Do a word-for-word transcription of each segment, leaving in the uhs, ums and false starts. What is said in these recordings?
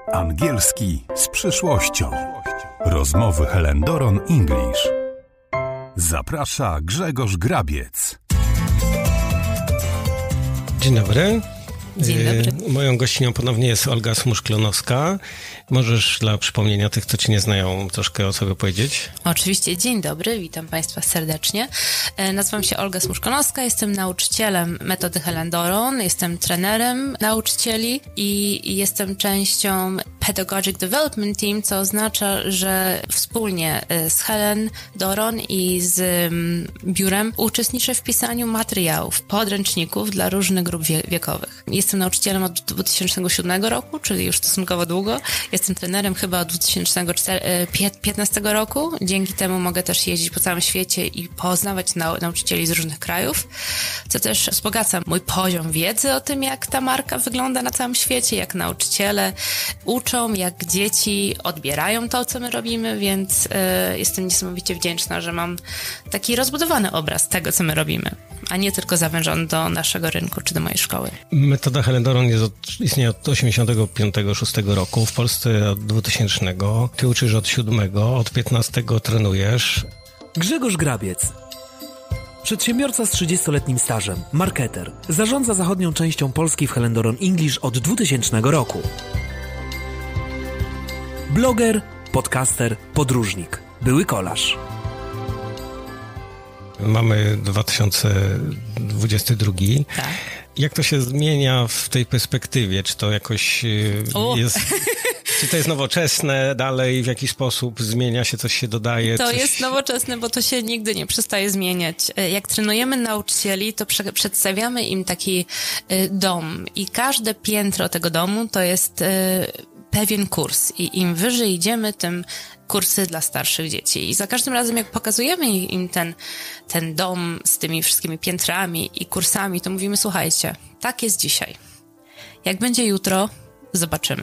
Angielski z przyszłością. Rozmowy Helen Doron English. Zaprasza Grzegorz Grabiec. Dzień dobry. Dzień dobry. Moją gościnią ponownie jest Olga Smusz-Klonowska. Możesz dla przypomnienia tych, co ci nie znają, troszkę o sobie powiedzieć? Oczywiście. Dzień dobry, witam Państwa serdecznie. Nazywam się Olga Smusz-Klonowska, jestem nauczycielem metody Helen Doron, jestem trenerem nauczycieli i jestem częścią Pedagogic Development Team, co oznacza, że wspólnie z Helen Doron i z biurem uczestniczę w pisaniu materiałów, podręczników dla różnych grup wie- wiekowych. Jestem nauczycielem od dwa tysiące siódmego roku, czyli już stosunkowo długo. Jestem trenerem chyba od dwa tysiące piętnastego roku. Dzięki temu mogę też jeździć po całym świecie i poznawać nau- nauczycieli z różnych krajów, co też wzbogaca mój poziom wiedzy o tym, jak ta marka wygląda na całym świecie, jak nauczyciele uczą, jak dzieci odbierają to, co my robimy, więc y, jestem niesamowicie wdzięczna, że mam taki rozbudowany obraz tego, co my robimy, a nie tylko zawężony do naszego rynku czy do mojej szkoły. Metoda Helen Doron jest od, istnieje od osiemdziesiątego piątego szóstego roku, w Polsce od dwutysięcznego. Ty uczysz od siódmego, od piętnastego trenujesz. Grzegorz Grabiec. Przedsiębiorca z trzydziestoletnim stażem, marketer. Zarządza zachodnią częścią Polski w Helen Doron English od dwutysięcznego roku. Bloger, podcaster, podróżnik. Były kolarz. Mamy dwa tysiące dwudziesty drugi. Tak. Jak to się zmienia w tej perspektywie? Czy to jakoś O. jest... Czy to jest nowoczesne dalej? W jaki sposób zmienia się, coś się dodaje? To coś... jest nowoczesne, bo to się nigdy nie przestaje zmieniać. Jak trenujemy nauczycieli, to prze- przedstawiamy im taki y, dom i każde piętro tego domu to jest y, pewien kurs i im wyżej idziemy, tym kursy dla starszych dzieci. I za każdym razem, jak pokazujemy im ten, ten dom z tymi wszystkimi piętrami i kursami, to mówimy, słuchajcie, tak jest dzisiaj. Jak będzie jutro, zobaczymy.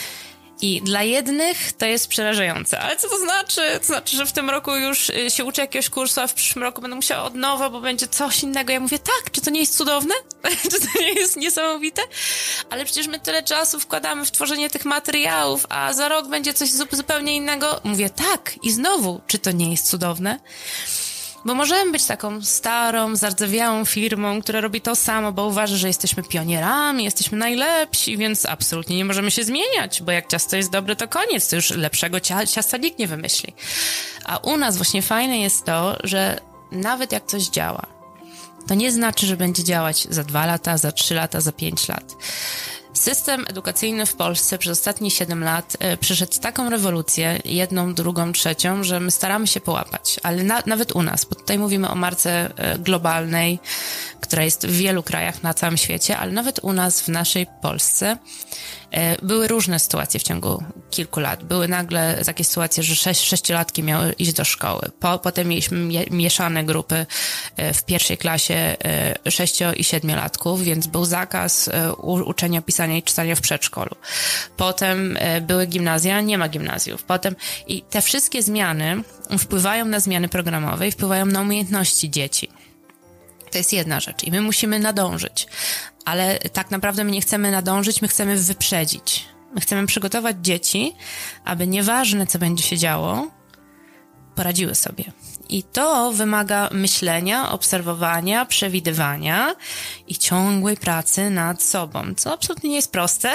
I dla jednych to jest przerażające. Ale co to znaczy? To znaczy, że w tym roku już się uczę jakiegoś kursu, a w przyszłym roku będę musiała od nowa, bo będzie coś innego. Ja mówię, tak, czy to nie jest cudowne? Czy to nie jest niesamowite? Ale przecież my tyle czasu wkładamy w tworzenie tych materiałów, a za rok będzie coś zupełnie innego. Mówię, tak. I znowu, czy to nie jest cudowne? Bo możemy być taką starą, zardzewiałą firmą, która robi to samo, bo uważa, że jesteśmy pionierami, jesteśmy najlepsi, więc absolutnie nie możemy się zmieniać, bo jak ciasto jest dobre, to koniec, to już lepszego cia- ciasta nikt nie wymyśli. A u nas właśnie fajne jest to, że nawet jak coś działa, to nie znaczy, że będzie działać za dwa lata, za trzy lata, za pięć lat. System edukacyjny w Polsce przez ostatnie siedem lat y, przeszedł taką rewolucję, jedną, drugą, trzecią, że my staramy się połapać, ale na, nawet u nas, bo tutaj mówimy o marce y, globalnej, która jest w wielu krajach na całym świecie, ale nawet u nas, w naszej Polsce y, były różne sytuacje w ciągu kilku lat. Były nagle takie sytuacje, że sześć, sześciolatki miały iść do szkoły. Po, potem mieliśmy mie, mieszane grupy y, w pierwszej klasie y, sześcio- i siedmiolatków, więc był zakaz y, u, uczenia pisania i czytania w przedszkolu. Potem y, były gimnazja, nie ma gimnazjów. Potem i te wszystkie zmiany wpływają na zmiany programowe i wpływają na umiejętności dzieci. To jest jedna rzecz i my musimy nadążyć, ale tak naprawdę my nie chcemy nadążyć, my chcemy wyprzedzić. My chcemy przygotować dzieci, aby nieważne, co będzie się działo, poradziły sobie. I to wymaga myślenia, obserwowania, przewidywania i ciągłej pracy nad sobą, co absolutnie nie jest proste,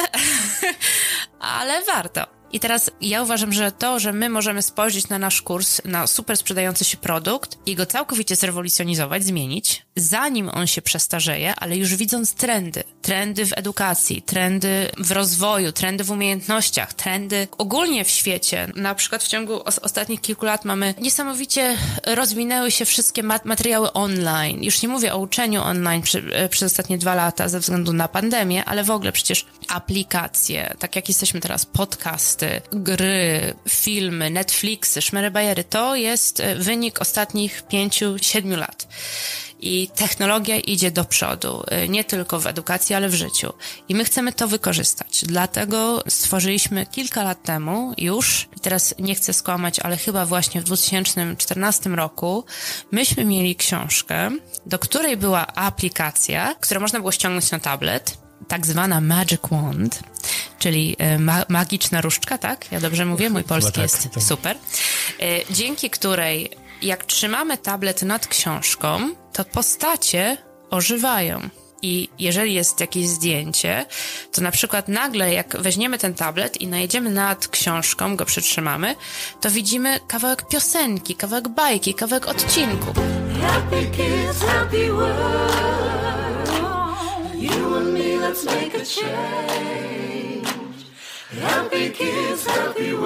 ale warto. I teraz ja uważam, że to, że my możemy spojrzeć na nasz kurs, na super sprzedający się produkt i go całkowicie zrewolucjonizować, zmienić, zanim on się przestarzeje, ale już widząc trendy. Trendy w edukacji, trendy w rozwoju, trendy w umiejętnościach, trendy ogólnie w świecie. Na przykład w ciągu os- ostatnich kilku lat mamy niesamowicie rozwinęły się wszystkie mat- materiały online. Już nie mówię o uczeniu online przy, przez ostatnie dwa lata ze względu na pandemię, ale w ogóle przecież aplikacje, tak jak jesteśmy teraz, podcasty, gry, filmy, Netflixy, szmery-bajery, to jest wynik ostatnich pięciu, siedmiu lat. I technologia idzie do przodu, nie tylko w edukacji, ale w życiu. I my chcemy to wykorzystać. Dlatego stworzyliśmy kilka lat temu już, i teraz nie chcę skłamać, ale chyba właśnie w dwa tysiące czternastym roku, myśmy mieli książkę, do której była aplikacja, którą można było ściągnąć na tablet tak zwana magic wand, czyli ma- magiczna różdżka, tak? Ja dobrze mówię? Mój polski tak, jest tak. super. Dzięki której jak trzymamy tablet nad książką, to postacie ożywają. I jeżeli jest jakieś zdjęcie, to na przykład nagle jak weźmiemy ten tablet i najedziemy nad książką, go przytrzymamy, to widzimy kawałek piosenki, kawałek bajki, kawałek odcinku. Happy kids, happy world. You and me, let's make a change. Happy kids, happy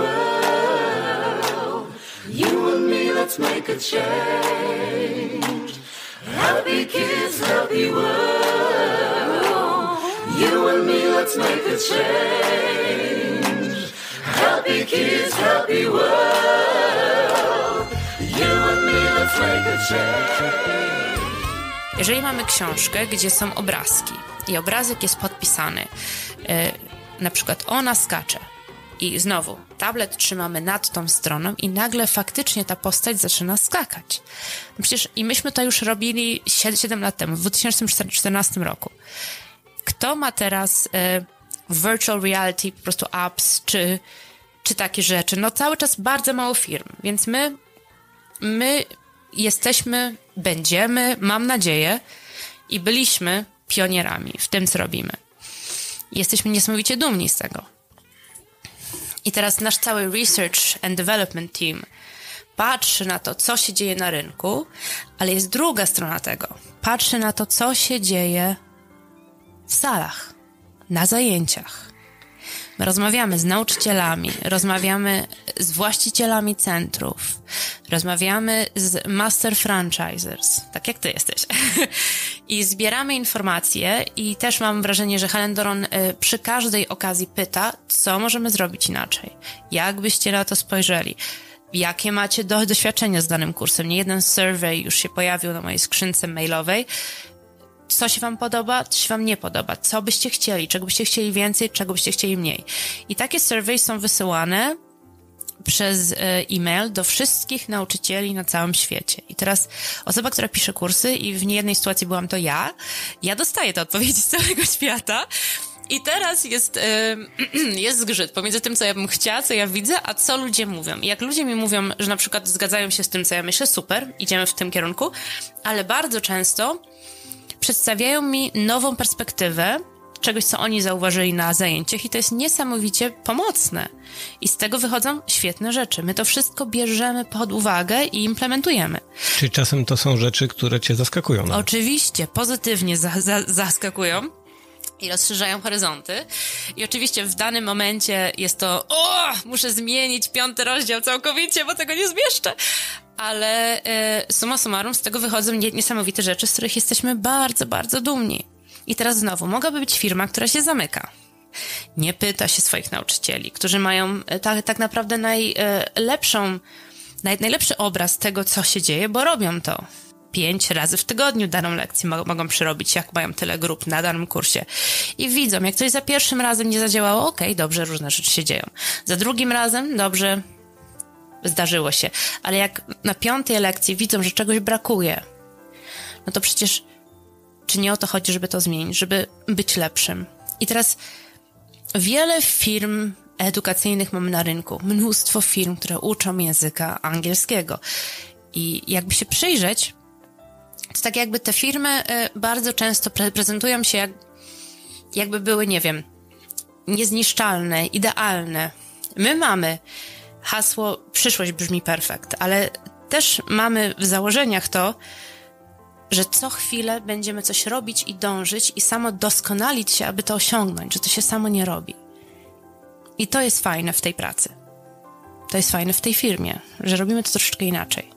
world. You and me, let's make a change. Happy kids, happy world. You and me, let's make a change. Happy kids, happy world. You and me, let's make a change. Jeżeli mamy książkę, gdzie są obrazki i obrazek jest podpisany, yy, na przykład ona skacze i znowu tablet trzymamy nad tą stroną i nagle faktycznie ta postać zaczyna skakać. No przecież i myśmy to już robili siedem lat temu, w dwa tysiące czternastym roku. Kto ma teraz y, virtual reality, po prostu apps, czy, czy takie rzeczy? No cały czas bardzo mało firm, więc my, my jesteśmy, będziemy, mam nadzieję, i byliśmy pionierami w tym, co robimy. Jesteśmy niesamowicie dumni z tego. I teraz nasz cały research and development team patrzy na to, co się dzieje na rynku, ale jest druga strona tego. Patrzy na to, co się dzieje w salach, na zajęciach. My rozmawiamy z nauczycielami, rozmawiamy z właścicielami centrów, rozmawiamy z master franchisers, tak jak ty jesteś. I zbieramy informacje i też mam wrażenie, że Helen Doron przy każdej okazji pyta, co możemy zrobić inaczej, jak byście na to spojrzeli, jakie macie do, doświadczenia z danym kursem. Nie jeden survey już się pojawił na mojej skrzynce mailowej. Co się wam podoba, co się wam nie podoba, co byście chcieli, czego byście chcieli więcej, czego byście chcieli mniej. I takie survey są wysyłane przez e-mail do wszystkich nauczycieli na całym świecie. I teraz osoba, która pisze kursy, i w niejednej sytuacji byłam to ja, ja dostaję te odpowiedzi z całego świata. I teraz jest, yy, jest zgrzyt pomiędzy tym, co ja bym chciała, co ja widzę, a co ludzie mówią. I jak ludzie mi mówią, że na przykład zgadzają się z tym, co ja myślę, super, idziemy w tym kierunku, ale bardzo często przedstawiają mi nową perspektywę czegoś, co oni zauważyli na zajęciach, i to jest niesamowicie pomocne. I z tego wychodzą świetne rzeczy. My to wszystko bierzemy pod uwagę i implementujemy. Czyli czasem to są rzeczy, które cię zaskakują. No? Oczywiście, pozytywnie za- za- zaskakują i rozszerzają horyzonty. I oczywiście w danym momencie jest to o, muszę zmienić piąty rozdział całkowicie, bo tego nie zmieszczę. Ale y, summa summarum z tego wychodzą niesamowite rzeczy, z których jesteśmy bardzo, bardzo dumni. I teraz znowu, mogłaby być firma, która się zamyka. Nie pyta się swoich nauczycieli, którzy mają tak, tak naprawdę najlepszą, naj, najlepszy obraz tego, co się dzieje, bo robią to. Pięć razy w tygodniu daną lekcję mo- mogą przerobić, jak mają tyle grup na danym kursie. I widzą, jak coś za pierwszym razem nie zadziałało, okej, okay, dobrze, różne rzeczy się dzieją. Za drugim razem, dobrze, zdarzyło się. Ale jak na piątej lekcji widzą, że czegoś brakuje, no to przecież czy nie o to chodzi, żeby to zmienić, żeby być lepszym. I teraz wiele firm edukacyjnych mamy na rynku. Mnóstwo firm, które uczą języka angielskiego. I jakby się przyjrzeć, to tak jakby te firmy bardzo często pre- prezentują się jak, jakby były, nie wiem, niezniszczalne, idealne. My mamy hasło przyszłość brzmi perfekt, ale też mamy w założeniach to, że co chwilę będziemy coś robić i dążyć i samo doskonalić się, aby to osiągnąć, że to się samo nie robi. I to jest fajne w tej pracy. To jest fajne w tej firmie, że robimy to troszeczkę inaczej.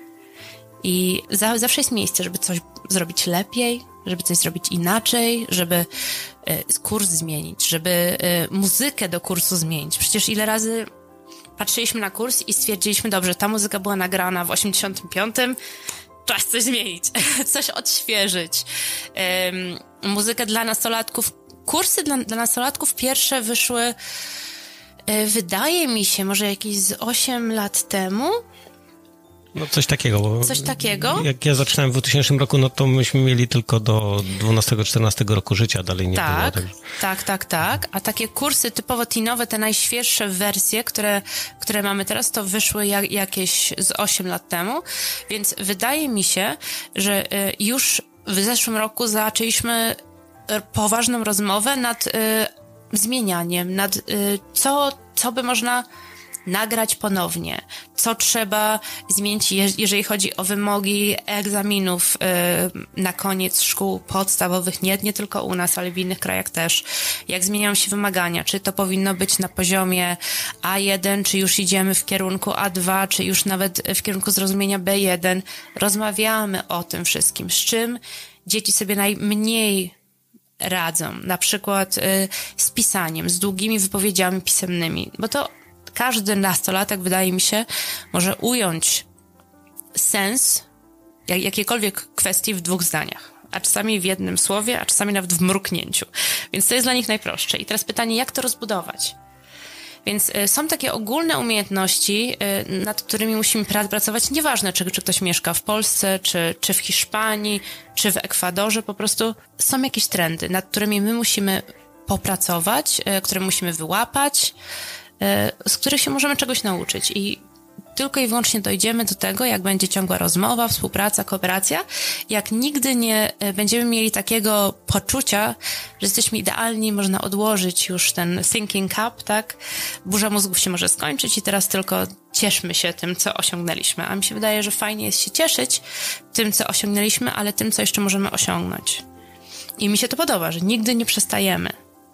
I za, zawsze jest miejsce, żeby coś zrobić lepiej, żeby coś zrobić inaczej, żeby y, kurs zmienić, żeby y, muzykę do kursu zmienić. Przecież ile razy patrzyliśmy na kurs i stwierdziliśmy, dobrze, ta muzyka była nagrana w osiemdziesiątym piątym, czas coś zmienić, coś odświeżyć. Um, muzykę dla nastolatków. Kursy dla, dla nastolatków pierwsze wyszły, y, wydaje mi się, może jakieś z osiem lat temu. No coś takiego. Bo coś takiego. Jak ja zaczynałem w dwutysięcznym roku, no to myśmy mieli tylko do dwunastego czternastego roku życia, dalej nie tak, było. Tak, tak, tak, tak. A takie kursy typowo teenowe, te najświeższe wersje, które, które mamy teraz, to wyszły jak, jakieś z osiem lat temu, więc wydaje mi się, że już w zeszłym roku zaczęliśmy poważną rozmowę nad y, zmienianiem, nad y, co, co by można nagrać ponownie, co trzeba zmienić, jeżeli chodzi o wymogi egzaminów y, na koniec szkół podstawowych, nie, nie tylko u nas, ale w innych krajach też. Jak zmieniają się wymagania, czy to powinno być na poziomie A jeden, czy już idziemy w kierunku A dwa, czy już nawet w kierunku zrozumienia B jeden. Rozmawiamy o tym wszystkim, z czym dzieci sobie najmniej radzą, na przykład y, z pisaniem, z długimi wypowiedziami pisemnymi, bo to każdy nastolatek, wydaje mi się, może ująć sens jak, jakiejkolwiek kwestii w dwóch zdaniach, a czasami w jednym słowie, a czasami nawet w mruknięciu. Więc to jest dla nich najprostsze. I teraz pytanie, jak to rozbudować? Więc y, są takie ogólne umiejętności, y, nad którymi musimy pra- pracować, nieważne, czy, czy ktoś mieszka w Polsce, czy, czy w Hiszpanii, czy w Ekwadorze, po prostu są jakieś trendy, nad którymi my musimy popracować, y, które musimy wyłapać, z których się możemy czegoś nauczyć i tylko i wyłącznie dojdziemy do tego, jak będzie ciągła rozmowa, współpraca, kooperacja, jak nigdy nie będziemy mieli takiego poczucia, że jesteśmy idealni, można odłożyć już ten thinking cap, tak? Burza mózgów się może skończyć i teraz tylko cieszmy się tym, co osiągnęliśmy. A mi się wydaje, że fajnie jest się cieszyć tym, co osiągnęliśmy, ale tym, co jeszcze możemy osiągnąć. I mi się to podoba, że nigdy nie przestajemy.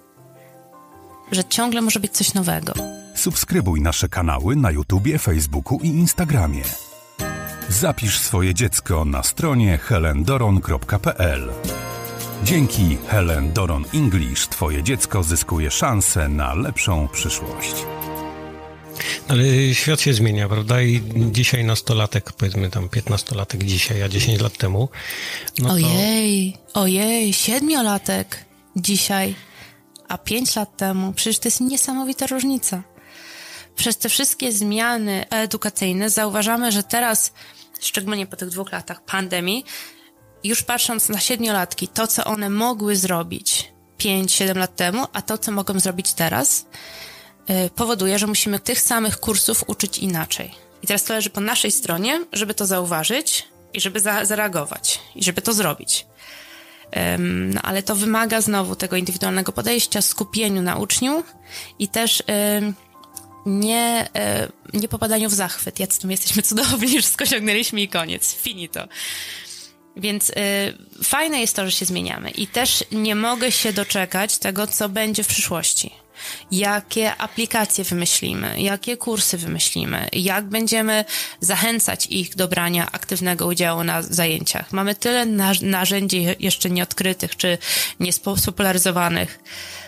Że ciągle może być coś nowego. Subskrybuj nasze kanały na YouTubie, Facebooku i Instagramie. Zapisz swoje dziecko na stronie helen doron kropka p l. Dzięki Helen Doron English Twoje dziecko zyskuje szansę na lepszą przyszłość. Ale świat się zmienia, prawda? I dzisiaj nastolatek, powiedzmy tam piętnastolatek dzisiaj, a dziesięć lat temu. No to... Ojej, ojej, siedmiolatek dzisiaj, a pięć lat temu. Przecież to jest niesamowita różnica. Przez te wszystkie zmiany edukacyjne zauważamy, że teraz, szczególnie po tych dwóch latach pandemii, już patrząc na siedmiolatki, to co one mogły zrobić pięć, siedem lat temu, a to co mogą zrobić teraz, yy, powoduje, że musimy tych samych kursów uczyć inaczej. I teraz to leży po naszej stronie, żeby to zauważyć i żeby za- zareagować i żeby to zrobić. Um, no, ale to wymaga znowu tego indywidualnego podejścia, skupieniu na uczniu i też um, nie, um, nie popadaniu w zachwyt. Jacy my jesteśmy cudowni, wszystko osiągnęliśmy i koniec, finito. Więc y, fajne jest to, że się zmieniamy i też nie mogę się doczekać tego, co będzie w przyszłości. Jakie aplikacje wymyślimy, jakie kursy wymyślimy, jak będziemy zachęcać ich do brania aktywnego udziału na zajęciach. Mamy tyle na- narzędzi jeszcze nieodkrytych czy niespopularyzowanych.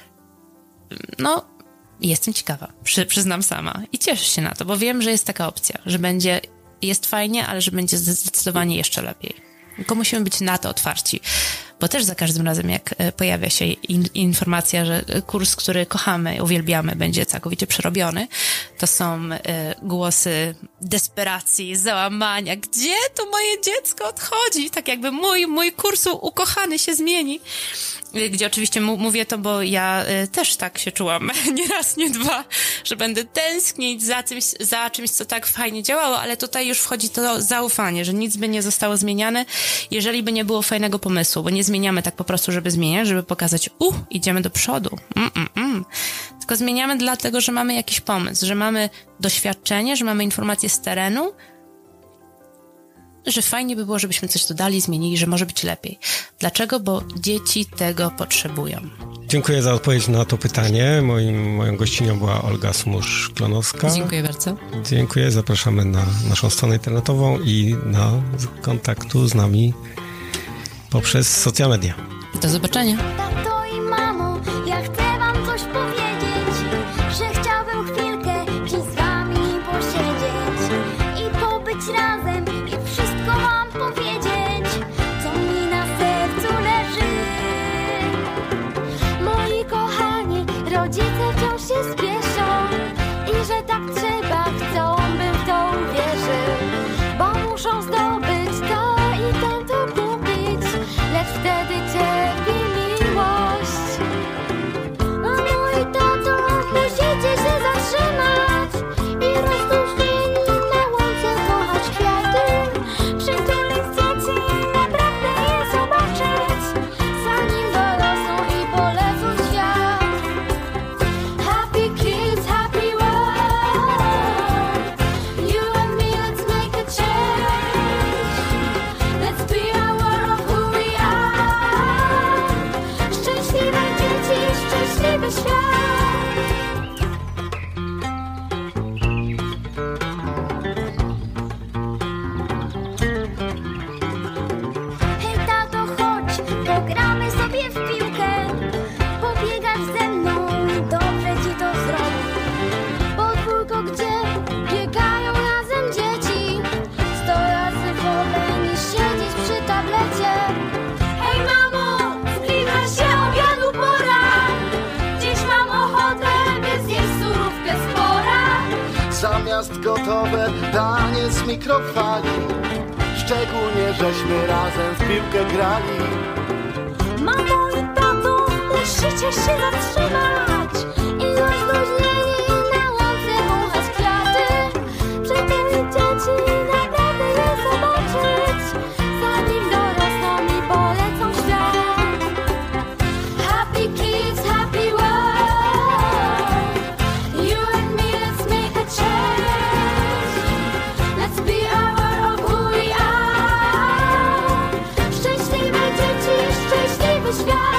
No, jestem ciekawa, przy, przyznam sama i cieszę się na to, bo wiem, że jest taka opcja, że będzie, jest fajnie, ale że będzie zdecydowanie jeszcze lepiej. Tylko musimy być na to otwarci, bo też za każdym razem, jak pojawia się in, informacja, że kurs, który kochamy, uwielbiamy, będzie całkowicie przerobiony, to są y, głosy desperacji, załamania. Gdzie tu moje dziecko odchodzi? Tak jakby mój, mój kurs ukochany się zmieni. Gdzie oczywiście m- mówię to, bo ja y, też tak się czułam, nie raz, nie dwa, że będę tęsknić za czymś, za czymś, co tak fajnie działało, ale tutaj już wchodzi to zaufanie, że nic by nie zostało zmieniane, jeżeli by nie było fajnego pomysłu, bo nie zmieniamy tak po prostu, żeby zmieniać, żeby pokazać, uh, idziemy do przodu, mm, mm, mm. Tylko zmieniamy dlatego, że mamy jakiś pomysł, że mamy doświadczenie, że mamy informacje z terenu, że fajnie by było, żebyśmy coś dodali, zmienili, że może być lepiej. Dlaczego? Bo dzieci tego potrzebują. Dziękuję za odpowiedź na to pytanie. Moim, moją gościnią była Olga Smusz-Klonowska. Dziękuję bardzo. Dziękuję. Zapraszamy na naszą stronę internetową i na kontaktu z nami poprzez social media. Do zobaczenia. Tato i mamo, ja chcę wam coś powiedzieć, że chciałbym chwilkę dziś z wami posiedzieć i pobyć razem i wszystko wam powiedzieć, co mi na sercu leży. Moi kochani, rodzice wciąż się spieszą i że tak trzeba, chcą, bym w to uwierzył, bo zamiast gotowe danie z mikrofali. Szczególnie żeśmy razem w piłkę grali. Mamo i tato, musicie się zatrzymać i rozluźnieni na łące wąchać kwiaty. Żeby dzieci naprawdę je zobaczyć, zanim dorosną i polecą świat. Happy kids, happy world. You and me, let's make a change. Let's be our of who we are. Szczęśliwe dzieci, szczęśliwy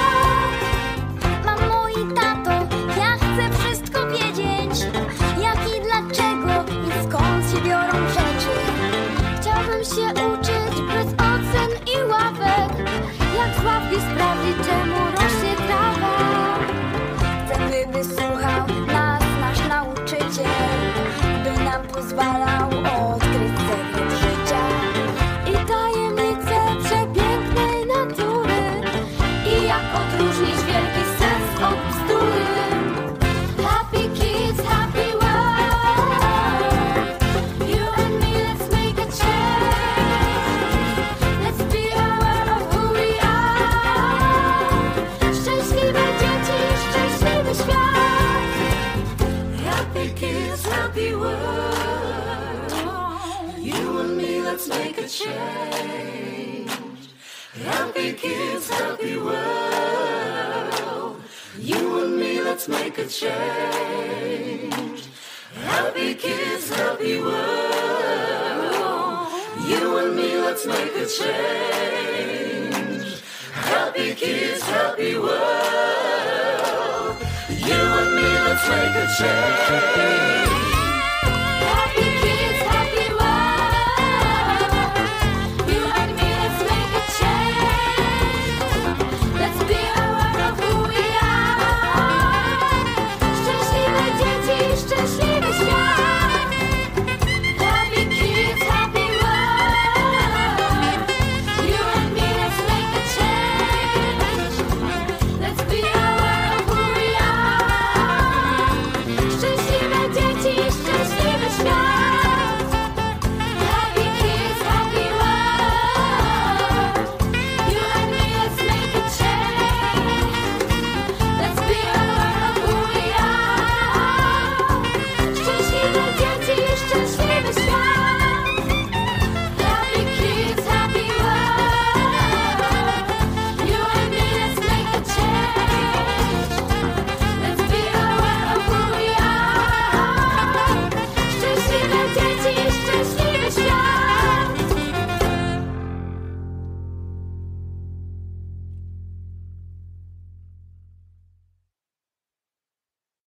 świat. Mamo i tato, ja chcę wszystko wiedzieć. Jak i dlaczego i skąd się biorą rzeczy. Chciałbym się uczyć bez ocen i ławek. Jak z ławki sprawdzić, czemu rośnie trawa. Chcę, by wysłuchał nas nasz nauczyciel, by nam pozwalał odkryć sekret życia i tajemnice przepięknej natury. I jak odróżnić wielki sens od bzdury. Happy kids, happy world. You and me, let's make a change. Let's be aware of who we are. Szczęśliwe dzieci, szczęśliwy świat. Happy kids, happy world. You and me, let's make a change. Happy kids, happy world. You and me, let's make a change. Happy kids, happy world. You and me, let's make a change. Happy kids, happy world. You and me, let's make a change. Happy kids, happy world. You and me, let's make a change. Let's be aware of who we are. Szczęśliwe dzieci, szczęśliwe